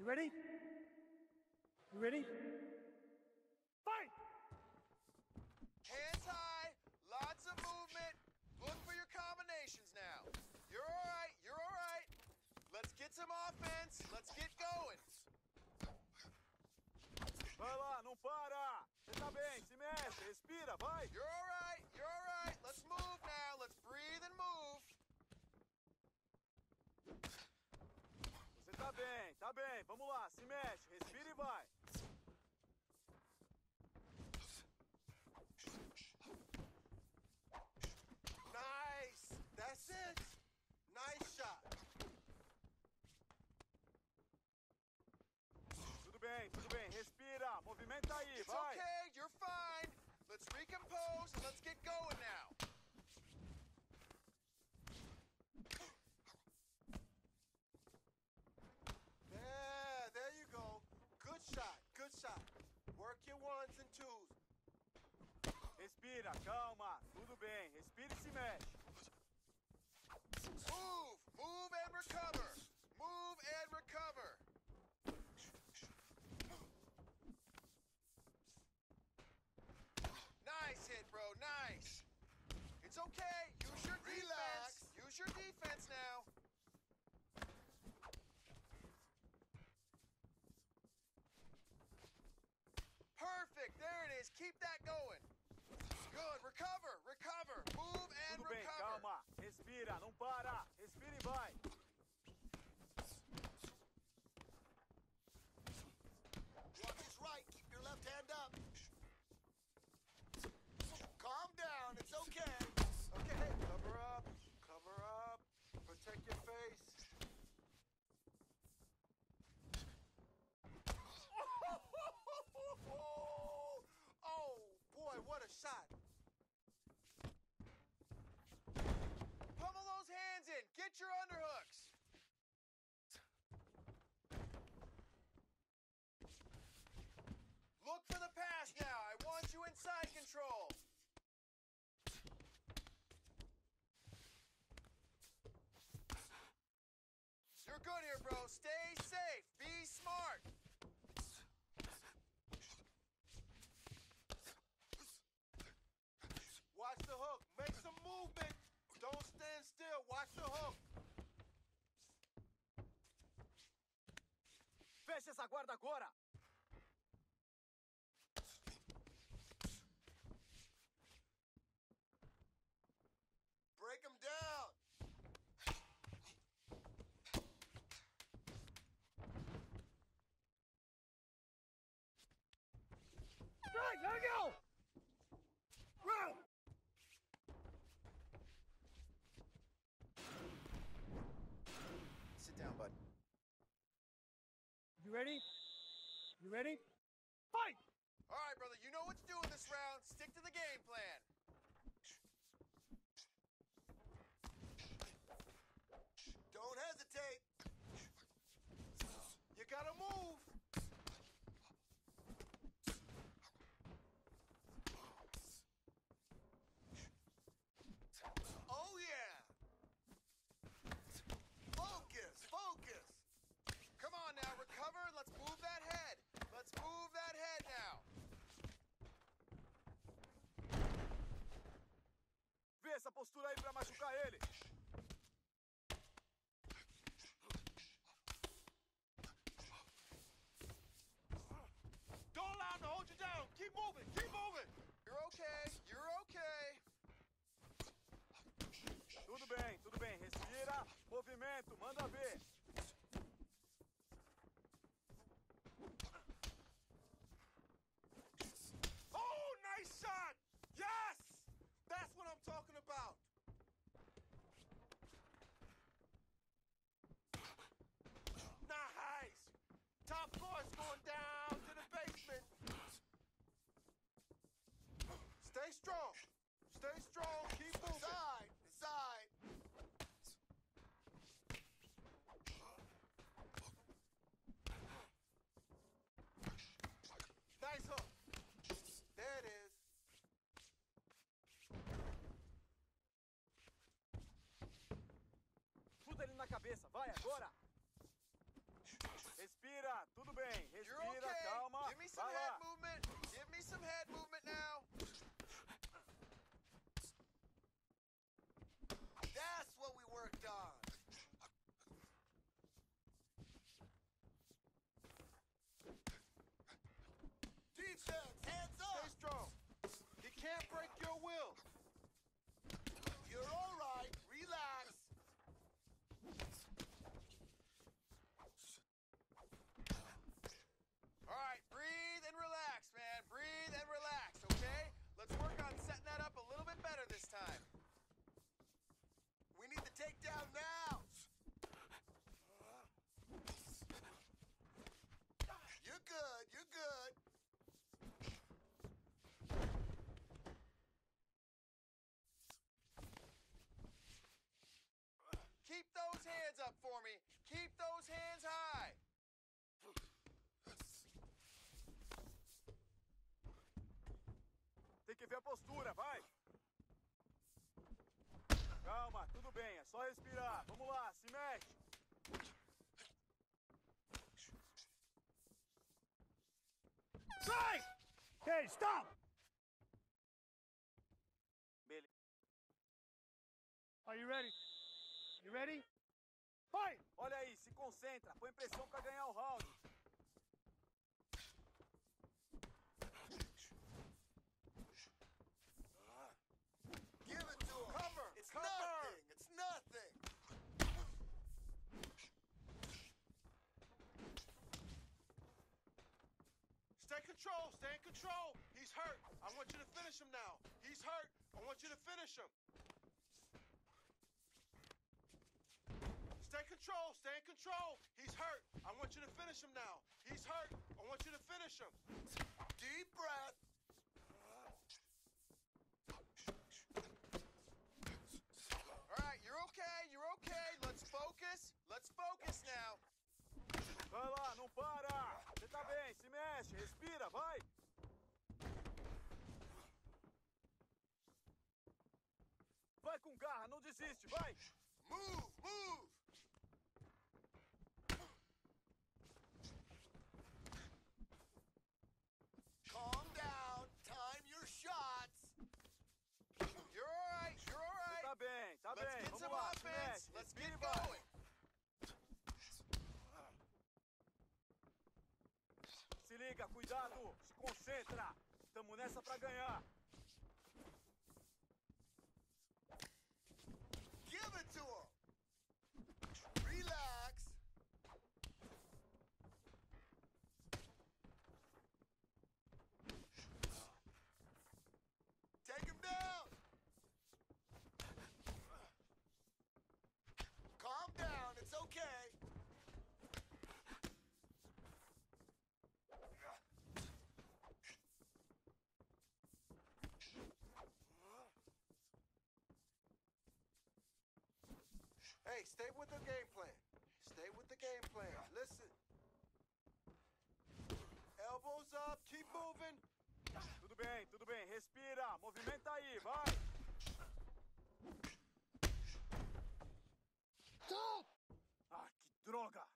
ready? You ready? Fight! Hands high, lots of movement. Look for your combinations now. You're all right, you're all right. Let's get some offense. Let's get going. Vai lá, não para! Você tá bem, se mexe, respira, vai! You're all right, you're all right. Let's move now. Let's breathe and move. Você tá bem, vamos lá, se mexe, respira e vai! Nice. That's it. Nice shot. Tudo bem, respira, movimenta aí, It's vai! okay, you're fine. Let's recompose and let's get going now. Yeah, there you go. Good shot, good shot. Work your ones and twos. Respira, calma, tudo bem, respira e se mexe. Move and recover. Move and recover. Nice hit, bro, nice. It's okay, use your defense. Use your defense now. Perfect, there it is, keep that going. Good, recover, recover, move and Tudo bem, recover. calma, respira, não para, respira e vai! Block is right, keep your left hand up. Calm down, it's okay. Okay, cover up, protect your face. Oh, boy, what a shot. Pummel those hands in, get your underhooks. Look for the pass now. I want you in side control. You're good here, bro. Stay safe. Be smart. Watch the hook. Make some movement. Don't stand still. Watch the hook. Fecha essa guarda agora! Break him down. Right, let go! Round! Sit down, bud. You ready? You ready? Fight! All right, brother. You know what to do in this round. Stick to the game plan. Don't hesitate. You gotta move. Oh, yeah. Focus, focus. Come on now, recover and let's move that head. Let's move that head now. Vê essa postura aí pra machucar ele! Don't allow him to hold you down. Keep moving, keep moving. You're okay, you're okay. Tudo bem, respira, movimento, manda ver! Oh, nice shot. Yes, that's what I'm talking about. Nice. Top floor's going down to the basement. Stay strong. Stay strong. Keep moving. Side, side. bem. You're Respira, okay. calma. Give me some Vai head lá. movement. Give me some head movement now. That's what we worked on. Defense, hands up. Stay strong. He can't break your will. You're all right. Relax. All right, breathe and relax, man. Breathe and relax, okay? Let's work on setting that up a little bit better this time. We need the takedown now. You're good. You're good. Keep those hands up for me. Keep those hands high. Tem que ver a postura, vai. Calma, tudo bem, é só respirar. Vamos lá, se mexe. Strike! Okay, stop! Beleza. Are you ready? You ready? Fight! Olha aí, se concentra. Põe pressão pra ganhar o round. Give it to him. Cover, It's cover. nothing. It's nothing. Stay control, stay in control. He's hurt. I want you to finish him now. He's hurt. I want you to finish him. Stay control, stay in control. He's hurt. I want you to finish him now. He's hurt. I want you to finish him. Deep breath. All right, you're okay. You're okay. Let's focus. Let's focus now. Vai lá, não para. Você tá bem, se mexe, respira, vai. Vai com garra, não desiste, vai. Move, move. Calm down. Time your shots. You're all right. You're all Você right. tá bem, tá Let's bem. get Vamos some lá, se offense. mexe, Let's respira get e vai. going. Se liga, cuidado, se concentra. Tamo nessa pra ganhar. Give it to him. Relax. Take him down. Calm down. It's okay. Hey, stay with the game plan. Stay with the game plan. Listen. Elbows up, keep moving. Tudo bem, respira, movimenta aí, vai. Stop! Ah, que droga.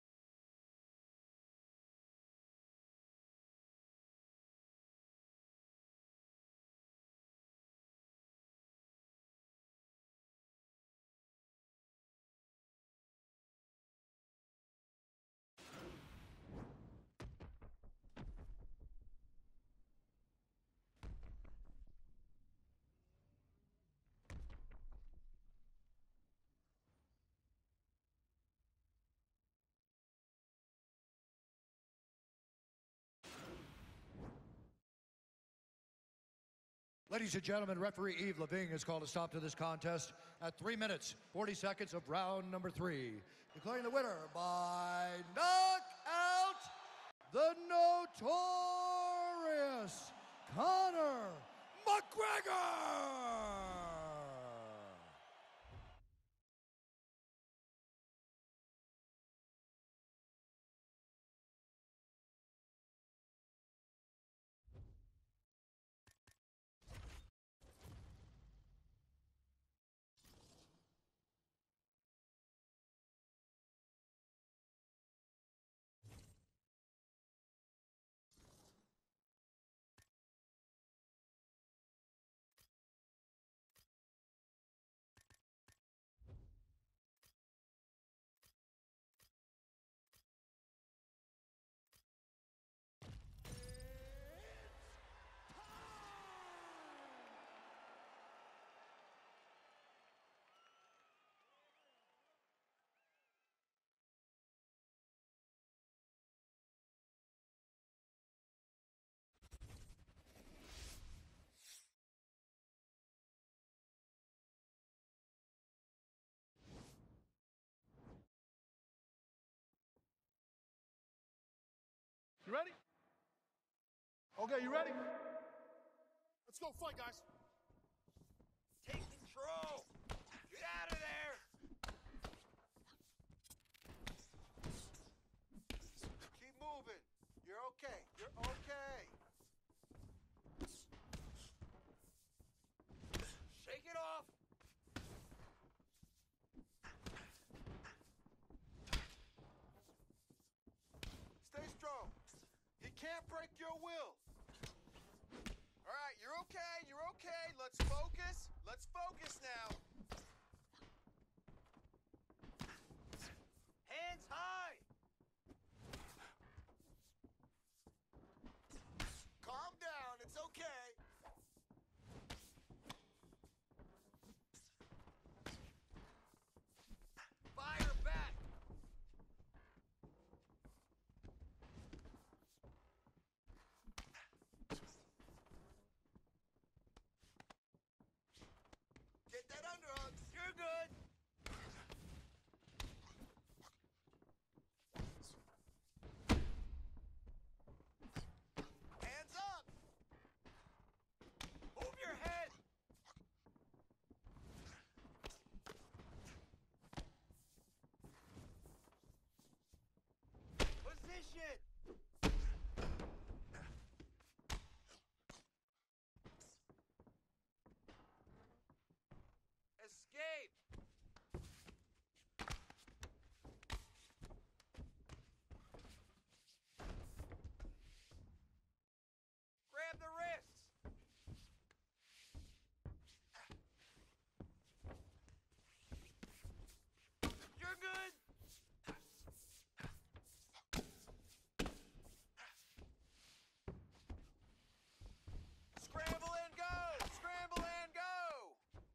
Ladies and gentlemen, referee Yves Leving has called a stop to this contest at 3 minutes, 40 seconds of round number 3. Declaring the winner by knockout, the notorious Conor McGregor! Okay, you ready? Let's go fight, guys. Take control. Get out of there. Keep moving. You're okay. You're okay. Shake it off. Stay strong. He can't break your will. All right, you're okay. You're okay. Let's focus. Let's focus now. Hands high. Calm down. It's okay. Fire back. Get that underhook. You're good. Hands up. Move your head. Position. Escape. Grab the wrists. You're good. Scramble and go. Scramble and go.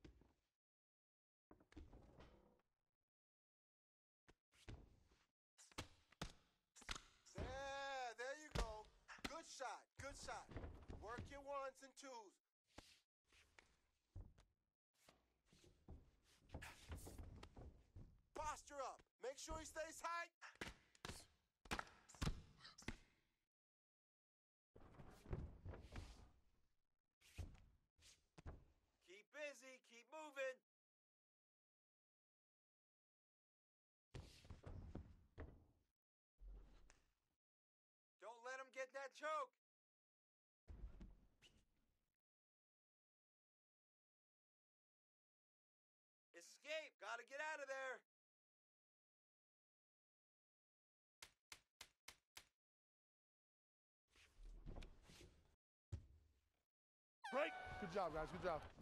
There you go. Good shot. Good shot. Work your ones and twos. Posture up. Make sure he stays high. Keep busy. Keep moving. Don't let him get that choke. Escape. Gotta get out of there. Great. Good job, guys. Good job.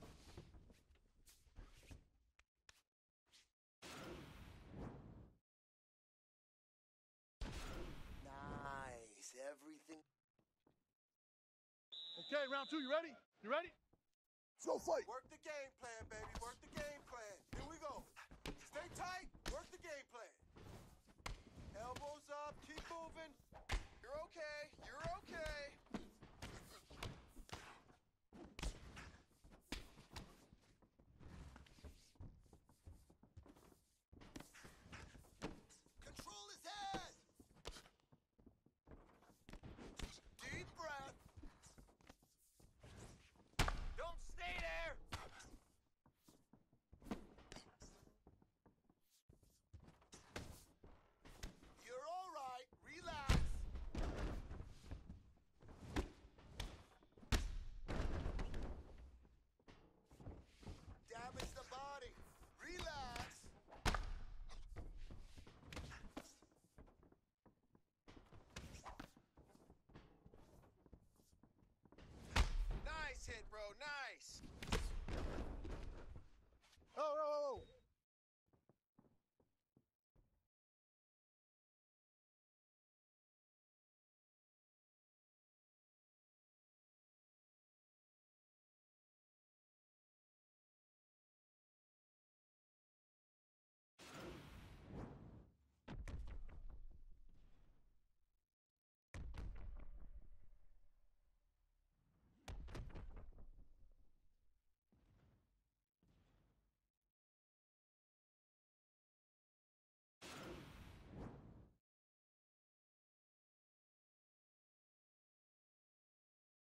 Nice. Everything. Okay, round 2. You ready? You ready? Let's go fight. Work the game plan, baby. Work the game plan. Here we go. Stay tight. Work the game plan. Elbows up. Keep moving. You're okay. You're okay. Control his head. Deep breath. Don't stay there. You're all right. Relax.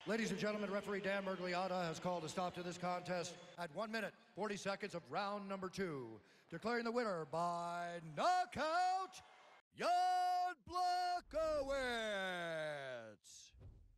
Ladies and gentlemen, referee Dan Mergliotta has called a stop to this contest at 1 minute, 40 seconds of round number 2, declaring the winner by knockout, Jan Blachowicz.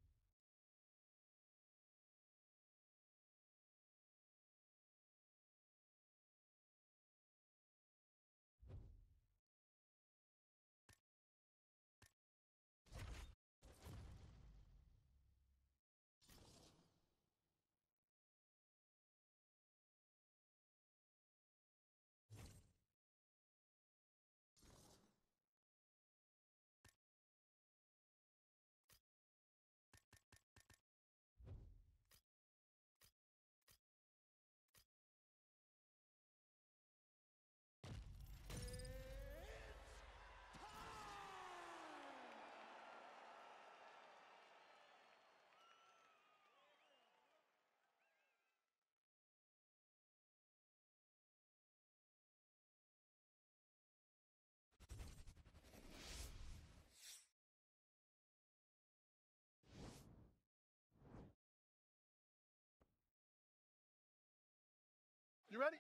You ready?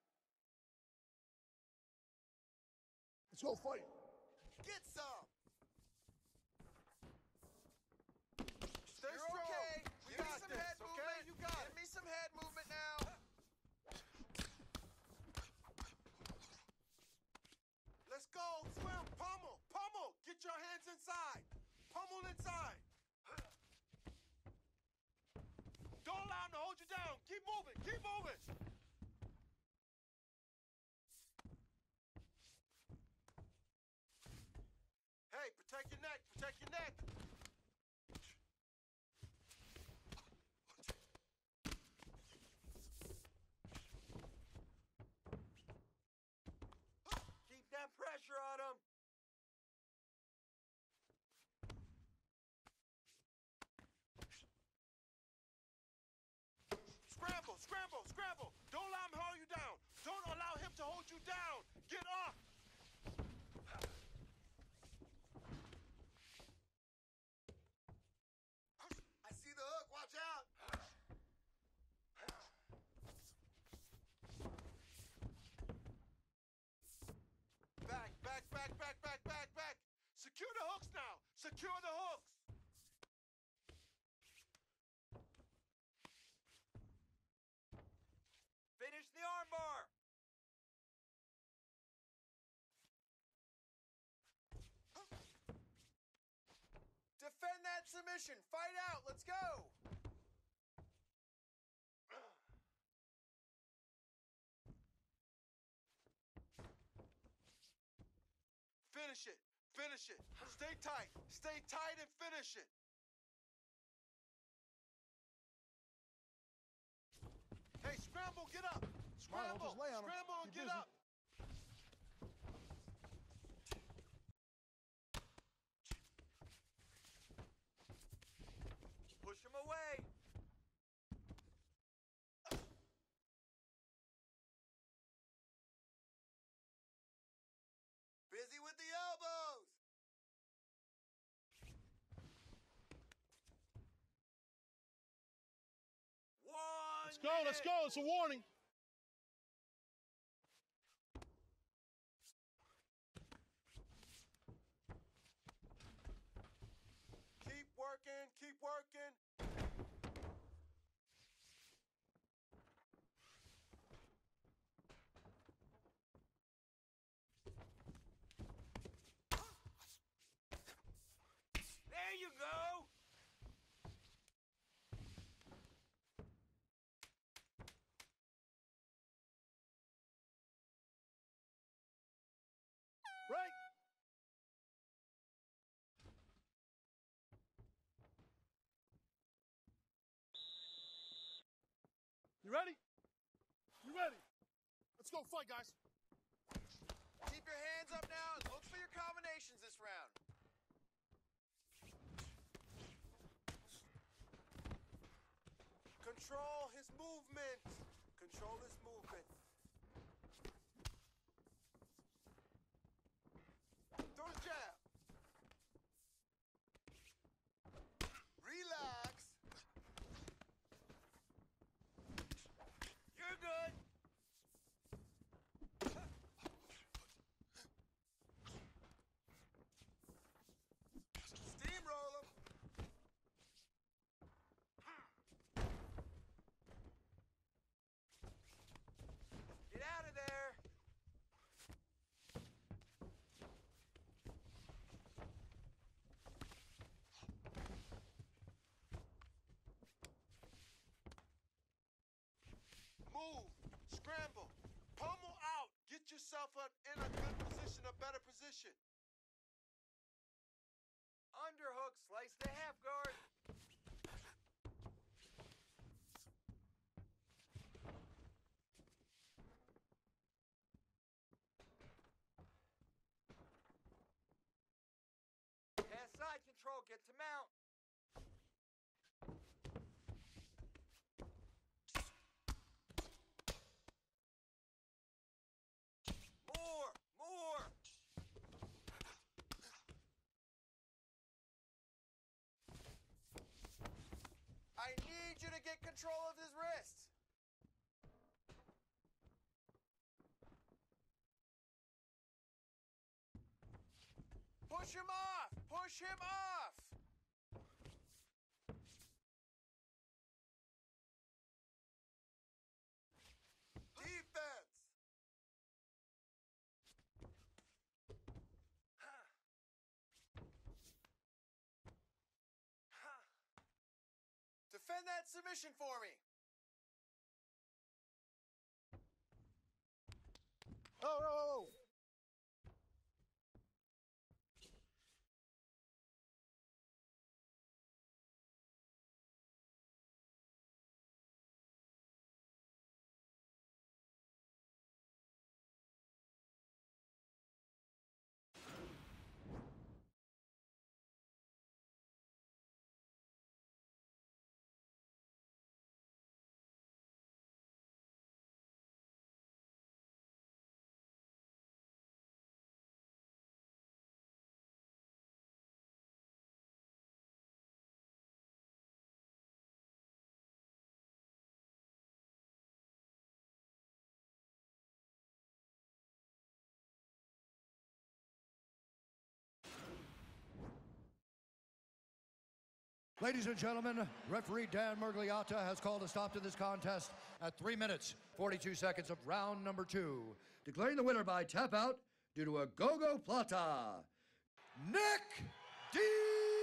Let's go fight. Get some. Stay You're strong. okay. We Give me got some this, head okay? movement. You got Give it. me some head movement now. Let's go. Swim. Pummel. Pummel. Get your hands inside. Pummel inside. Don't allow him to hold you down. Keep moving. Keep moving. Hey, protect your neck. Protect your neck. Keep that pressure on him. Scramble, scramble, scramble. Don't allow him to hold you down. Don't allow him to hold you down. Get up. I see the hook. Watch out. Back, back, back, back, back, back, back. Secure the hooks now. Secure the hooks. Finish the armbar. Defend that submission. Fight out. Let's go. Finish it. Finish it. Stay tight. Stay tight and finish it. Hey, scramble, get up. Mine, Scramble. don't just lay on him. Scramble and Keep get busy. up. Push him away. Busy with the elbows. Let's go, let's go. It's a warning. Keep working. Keep working. There you go. Right. You ready? You ready? Let's go fight, guys. Keep your hands up now and look for your combinations this round. Control his movement. Control his movement. Throw the jab. Relax. Stay half guard. Pass side control, get to mount. More! I need you to get control of his wrists. Push him off! Push him off! Defense! Defend that submission for me. Oh! Ladies and gentlemen, referee Dan Mergliata has called a stop to this contest at 3 minutes, 42 seconds of round number 2, declaring the winner by tap out due to a go-go plata, Nick D.